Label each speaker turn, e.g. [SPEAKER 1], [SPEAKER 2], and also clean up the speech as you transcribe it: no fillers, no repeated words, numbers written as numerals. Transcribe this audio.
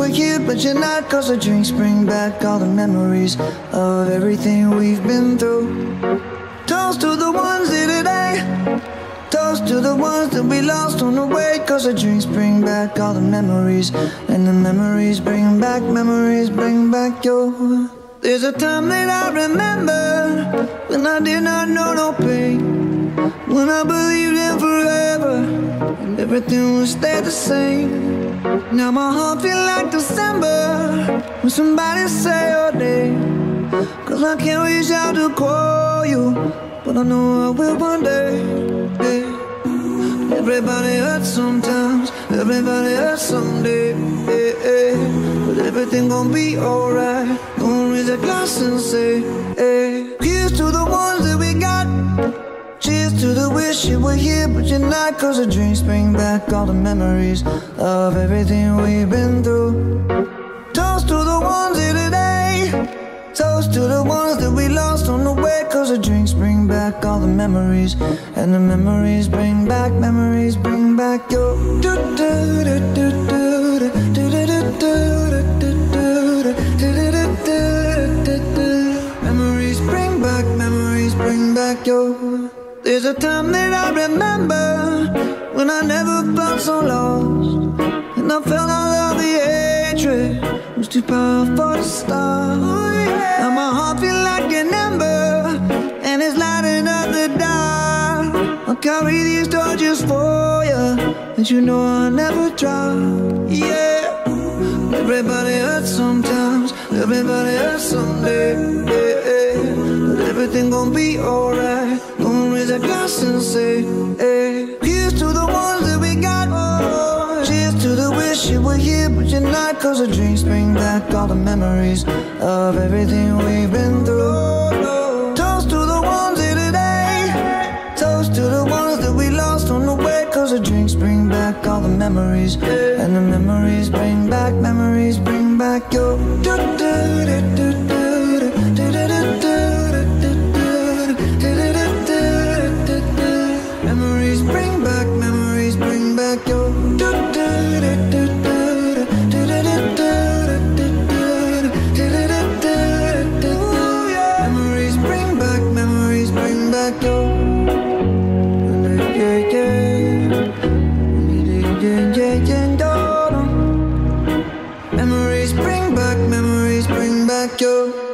[SPEAKER 1] were here, but you're not. Cause the drinks bring back all the memories of everything we've been through. Toast to the ones here today. Toast to the ones that we lost on the way. Cause the drinks bring back all the memories, and the memories bring back your. There's a time that I remember when I did not know no pain, when I believed in forever and everything would stay the same. Now my heart feel like December when somebody say your name. Cause I can't reach out to call you, but I know I will one day. Yeah. Everybody hurts sometimes, everybody hurts someday. Yeah, yeah. But everything gon' be alright. Gonna raise a glass and say, hey. Here's to the ones that we got. Cheers to the wish you were here, but you're not. Cause the drinks bring back all the memories of everything we've been through. Toast to the ones here today. Toast to the ones that we lost on the way. Cause the drinks bring back all the memories, and the memories bring back your. Memories bring back your. There's a time that I remember when I never felt so lost, and I felt all of the hatred was too powerful to stop. Now my heart feel like an ember, and it's lighting up the dark. I'll carry these torches for you, and you know I'll never drop. Yeah. Everybody hurts sometimes, everybody hurts someday. Yeah, yeah. But everything gon' be alright. Gonna raise a glass and say, hey. Here's to the ones that we got. Oh, cheers to the wish you were here, but you're not. Cause the drinks bring back all the memories of everything we've been through. Toast to the ones here today. Toast to the ones that we lost on the way. Cause the drinks bring back all the memories, and the memories bring back your. Memories bring back your. Memories bring back your. Memories bring back your.